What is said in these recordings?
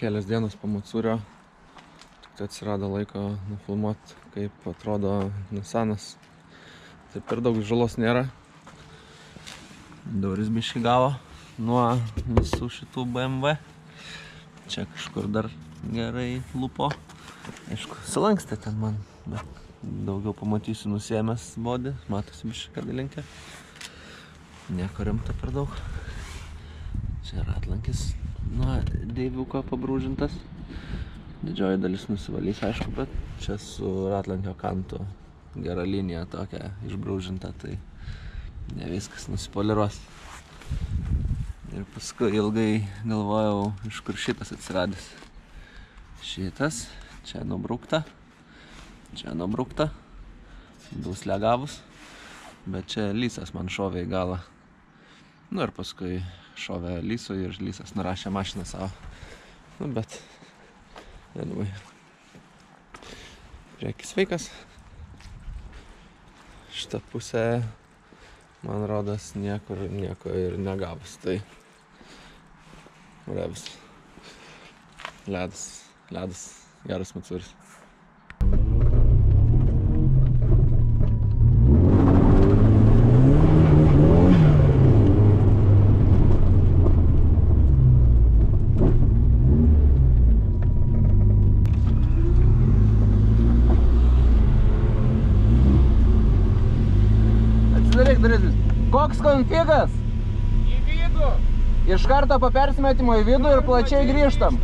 kelias dienos po Matsūrio. Tik tai atsirado laiko nufilmuoti, kaip atrodo Nissanas. Tai per daug žalos nėra. Dauris biškį gavo nuo visų šitų BMW. Čia kažkur dar gerai lupo. Aišku, sulankstė ten man, bet daugiau pamatysiu nusiėmęs bodį. Matosi biškį, kad įlinkę. Nieko rimta per daug. Čia ratlankis nuo deiviuko pabrūžintas. Didžioji dalis nusivalys, aišku, bet čia su ratlankio kantu gera linija tokia išbrūžinta, tai ne viskas nusipoliruos. Ir paskui ilgai galvojau, iš kur šitas atsiradęs. Šitas, čia nubrukta, duslę gavus, bet čia lysas man šovė į galą. Nu ir paskui šovė lysui ir lysas nurašė mašiną savo. Nu bet, anyway, priekis sveikas. Šitą pusę, man rodos, nieko ir negavus, tai revis. Ledas, geras Matsūris. Koks konfigas? Į vidų. Iš karto po persimetimo į vidų ir plačiai grįžtam.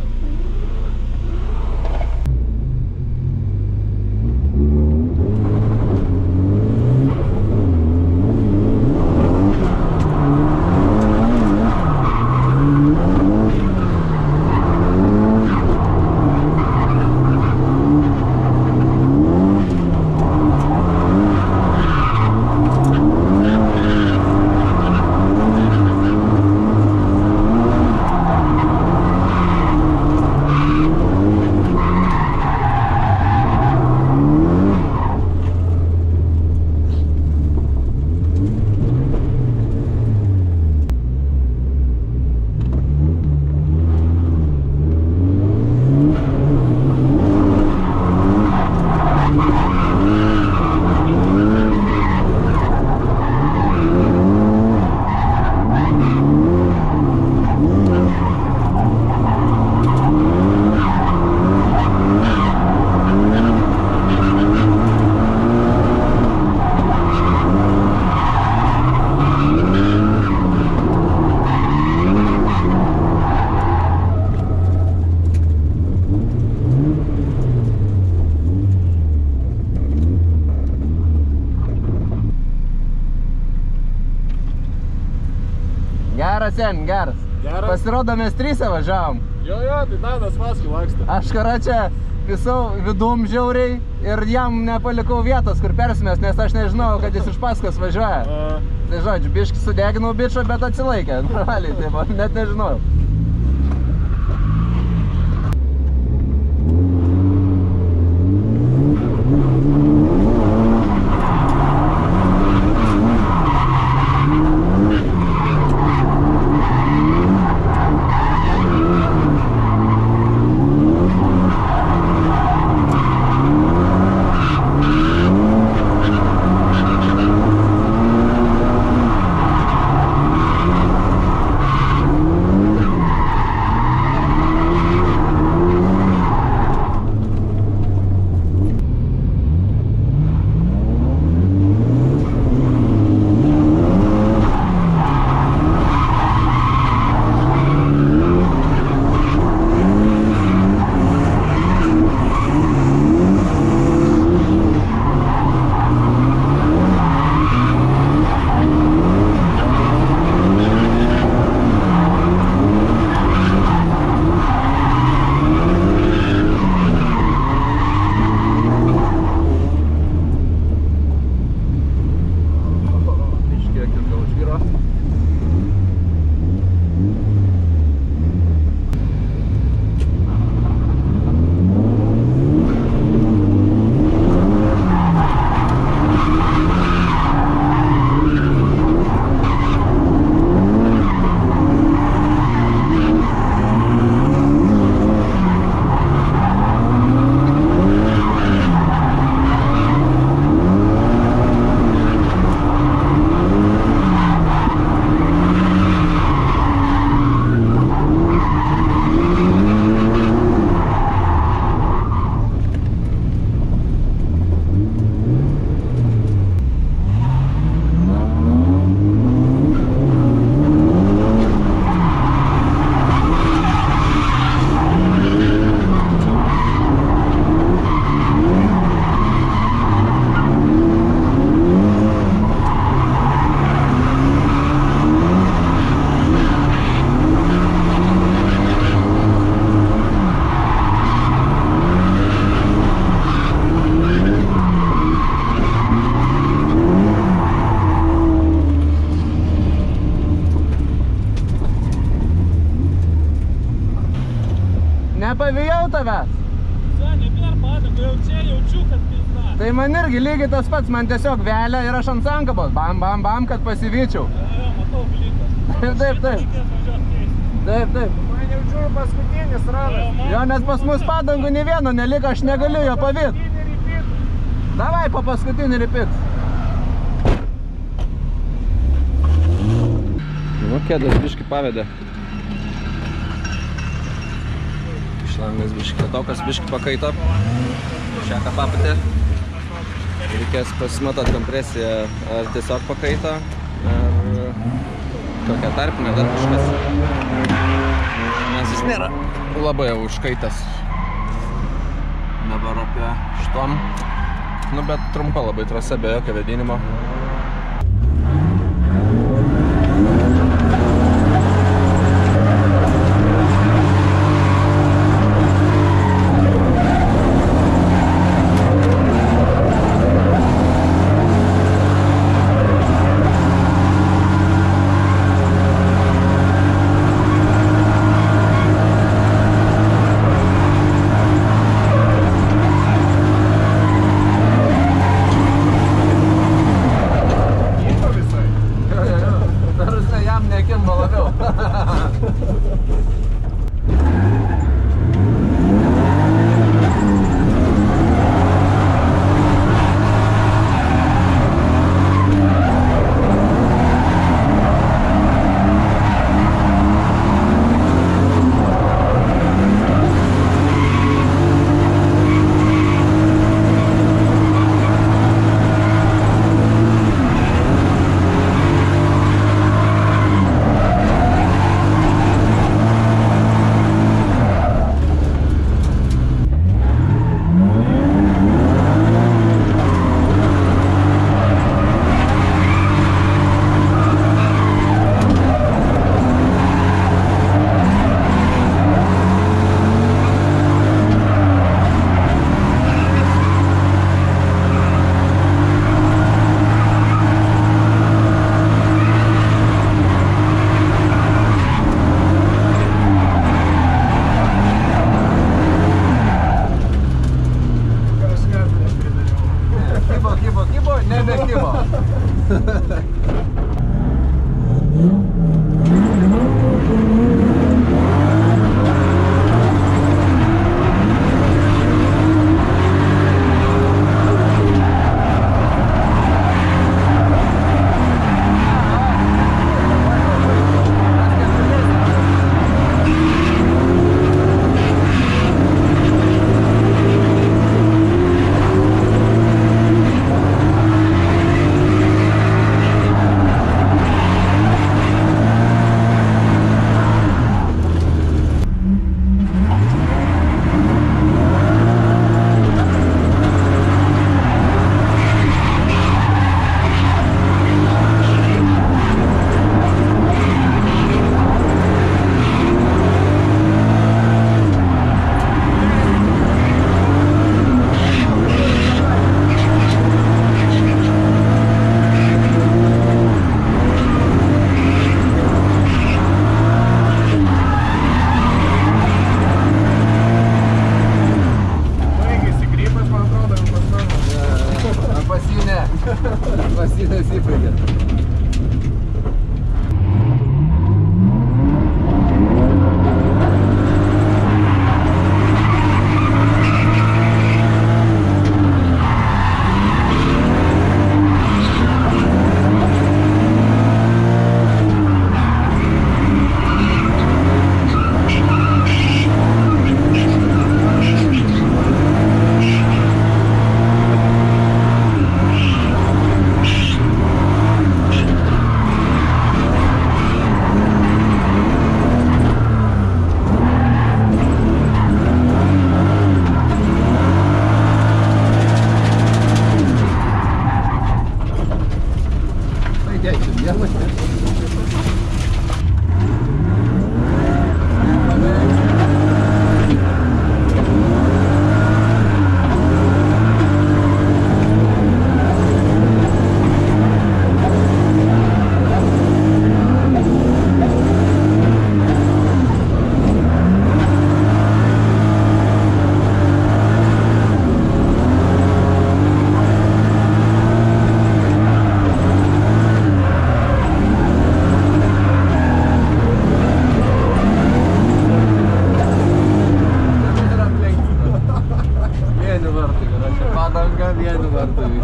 Geras. Pasirodo, mes tryse važiavom. Jo, tai Danas paskui lakstė. Aš čia visau vidum žiauriai ir jam nepalikau vietos, kur persimės, nes aš nežinau, kad jis iš paskos važiuoja. Tai žodžiu, biškį sudeginau bičą, bet atsilaikė. Normaliai, taip, net nežinau. Nepavijau tavęs. Nebėr padangų, jau čia jaučiu, kad pizda. Tai man irgi lygiai tas pats, man tiesiog velia ir aš ant sankabos. Bam, bam, bam, kad pasivyčiau. Jo, matau, blikas. Taip. Taip. Man jaučiu paskutinis radas. Jo, nes pas mus padangų nei vieno neliko, aš negaliu jo pavyt. Davai po paskutinį ripit. Nu, kėdas biški pavedė. Šlangas biški, tokas biški pakaito. Šeką papatė. Reikės pasimatot kompresiją, ar tiesiog pakaito, ar kokią tarpinę, dar kažkas. Nes jis nėra labai užkaitęs. Dabar apie šitom. Nu, bet trumpa labai trasa, be jokio vėdinimo.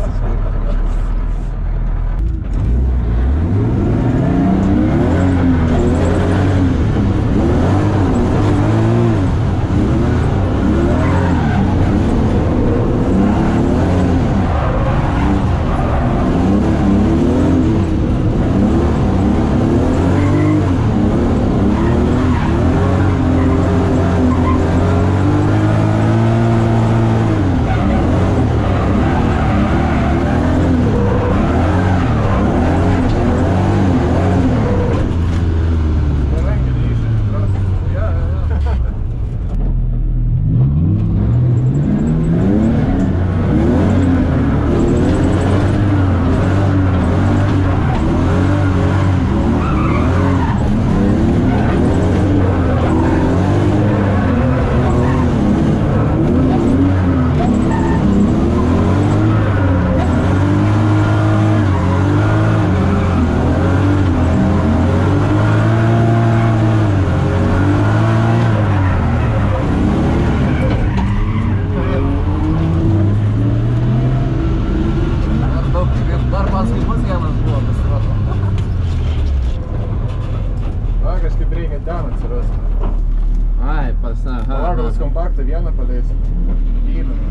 Kompaktą vieną paleis. Įdomą.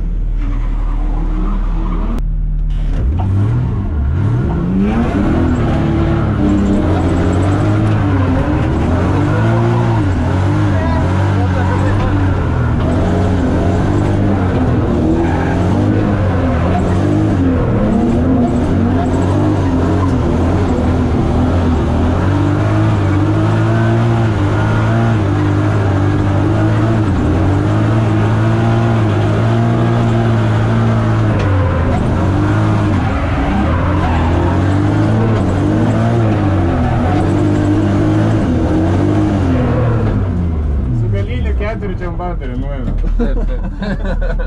Džembaterį nuėmė. Taip, taip.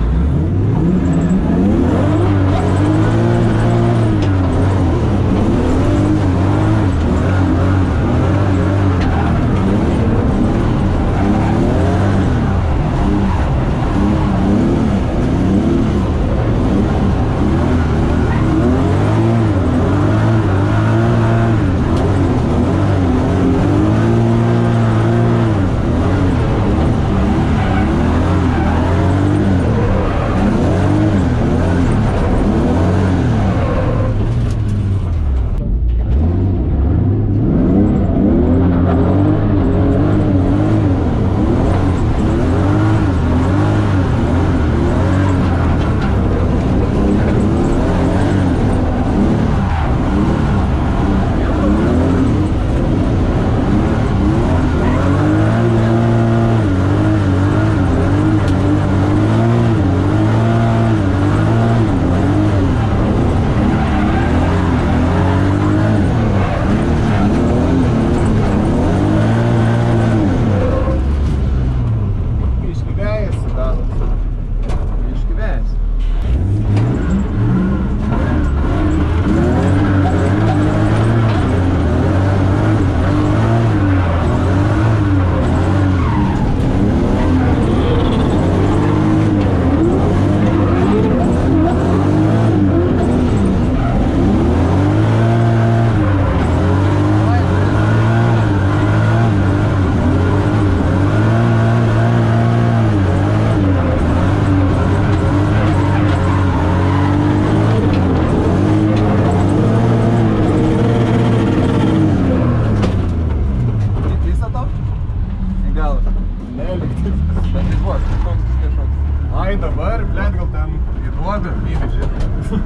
Ai dabar, blėt, gal ten įduoda, įvežė.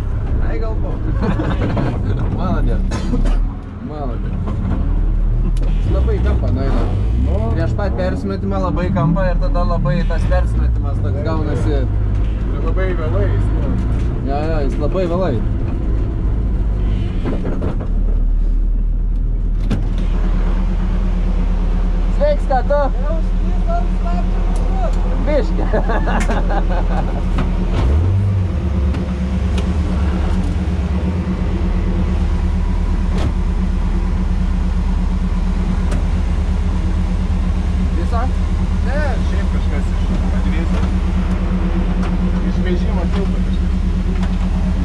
Ai galbūt. Maladės. Maladės. Labai kampą nueina. Prieš pat persimetimą labai kampą ir tada labai tas persimetimas toks gaunasi. Labai vėlai jis, nu. Ja, jis labai vėlai. Sveiks, ką tu? Biškį. Visą? Ne, šiaip kažkas iš Advėsio. Iš vežimo tilto kažkas.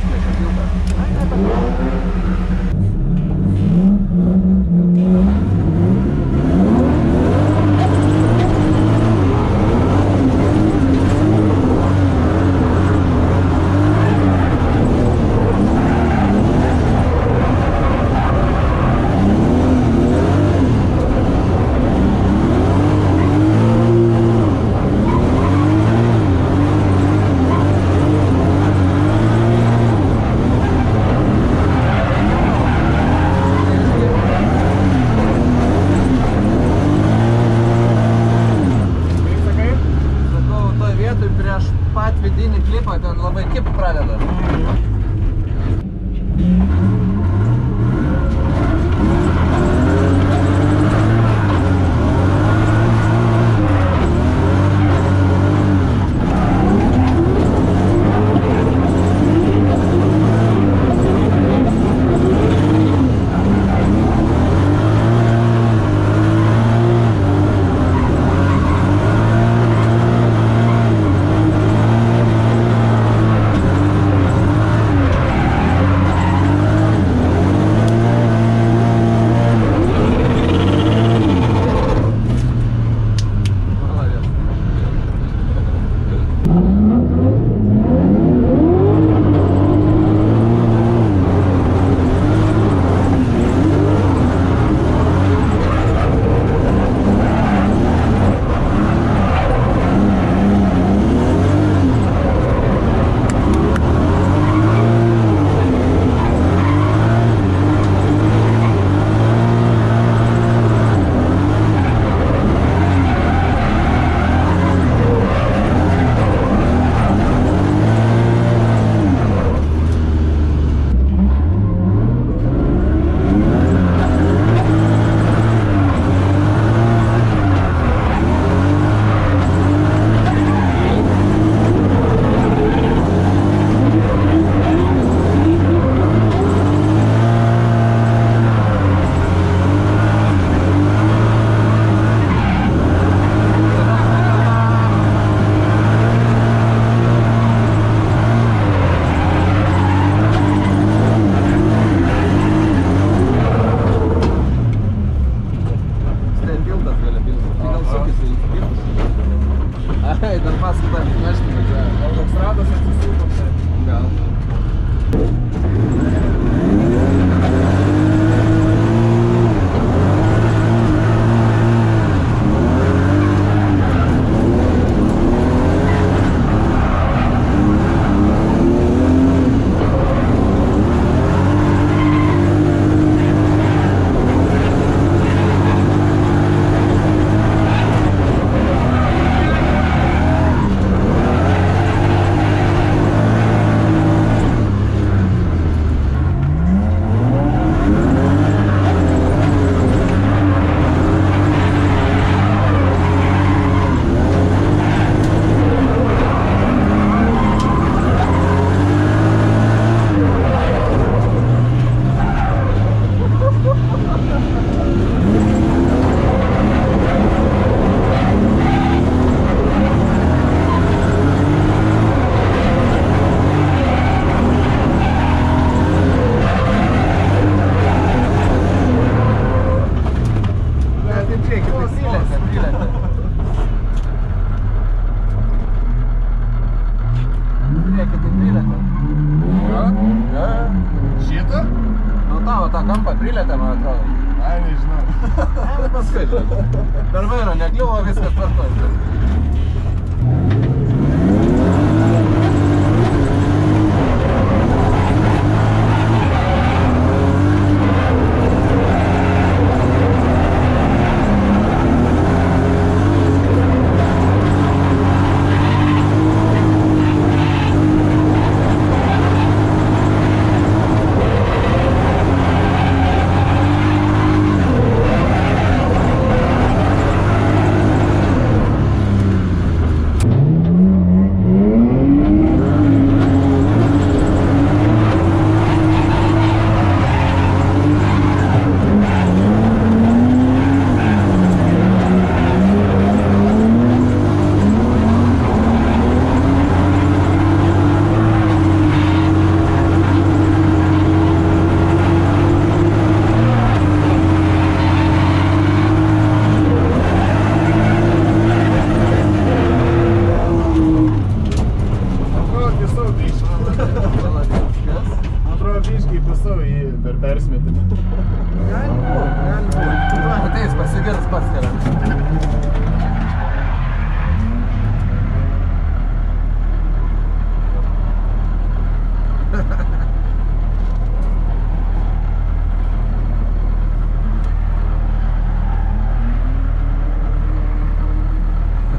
kampą prilėtė, man atrodo. Ai, nežinau. Ai, paskui. Per vairo nekliuvo, viskas tvarkoj.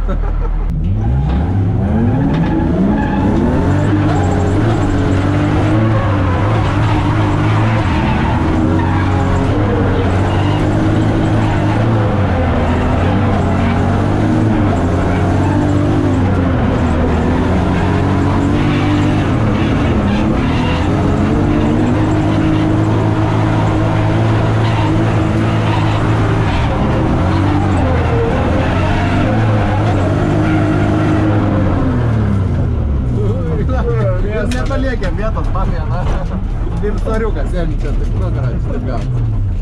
Nepaliekėm vietos, man viena. Taip storiukas, sėdžiu čia, taip nugaras, taip gaunas.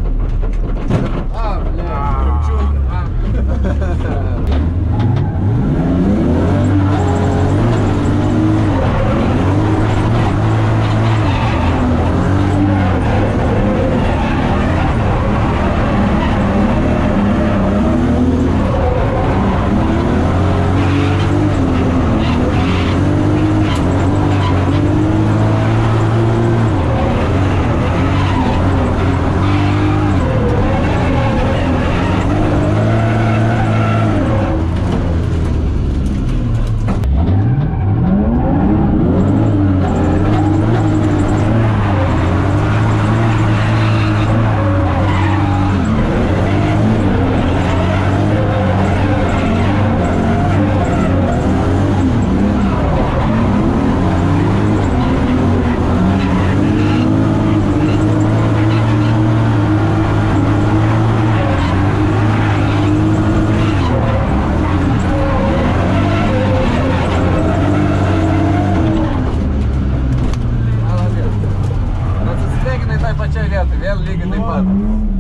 Vėl lygiai taip pat.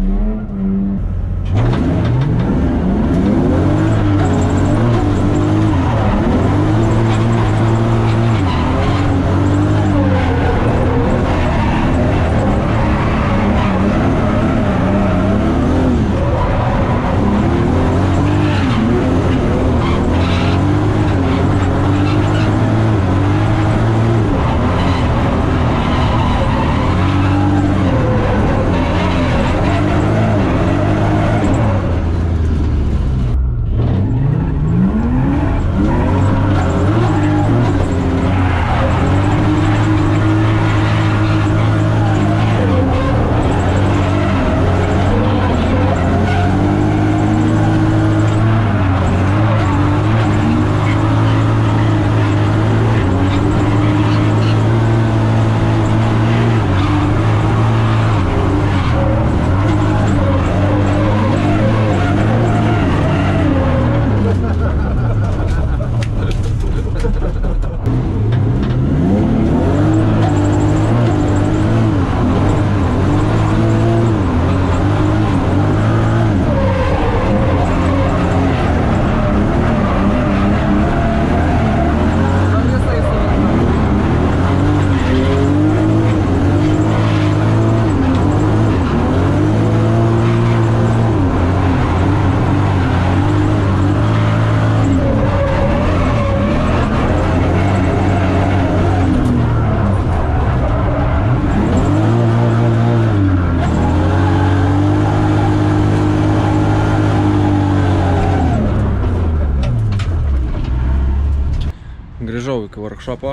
Grįžau iki workshopo,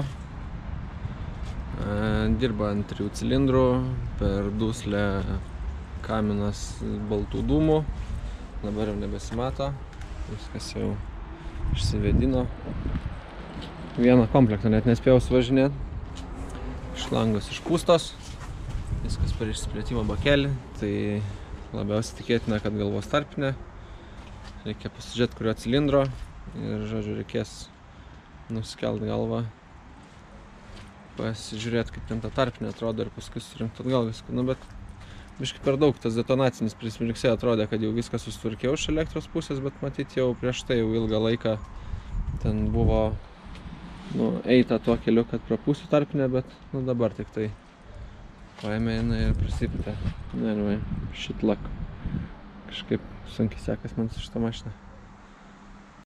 dirba ant 3 cilindrų, per duslę kaminas baltų dūmų, dabar jau nebesimato, viskas jau išsivedino. Vieną komplektą net nespėjau suvažinėti, šlangos išpūstos, viskas per išsiplėtimo bakelį, tai labiausiai tikėtina, kad galvos tarpinė, reikia pasižiūrėti kurio cilindro ir, žodžiu, reikės nusikelt galvą, pasižiūrėti, kaip ten ta tarpinė atrodo ir paskui surinkti atgal viską. Nu, bet biškai per daug tas detonacinis prismirksė atrodė, kad jau viskas susitvarkiau iš elektros pusės, bet matyt jau prieš tai jau ilgą laiką ten buvo eita tuo keliu, kad prapūsiu tarpinę, bet dabar tik tai paėmė ir prasipūtė. Anyway, shit luck. Kažkaip sunkiai sekas man su šitą mašiną.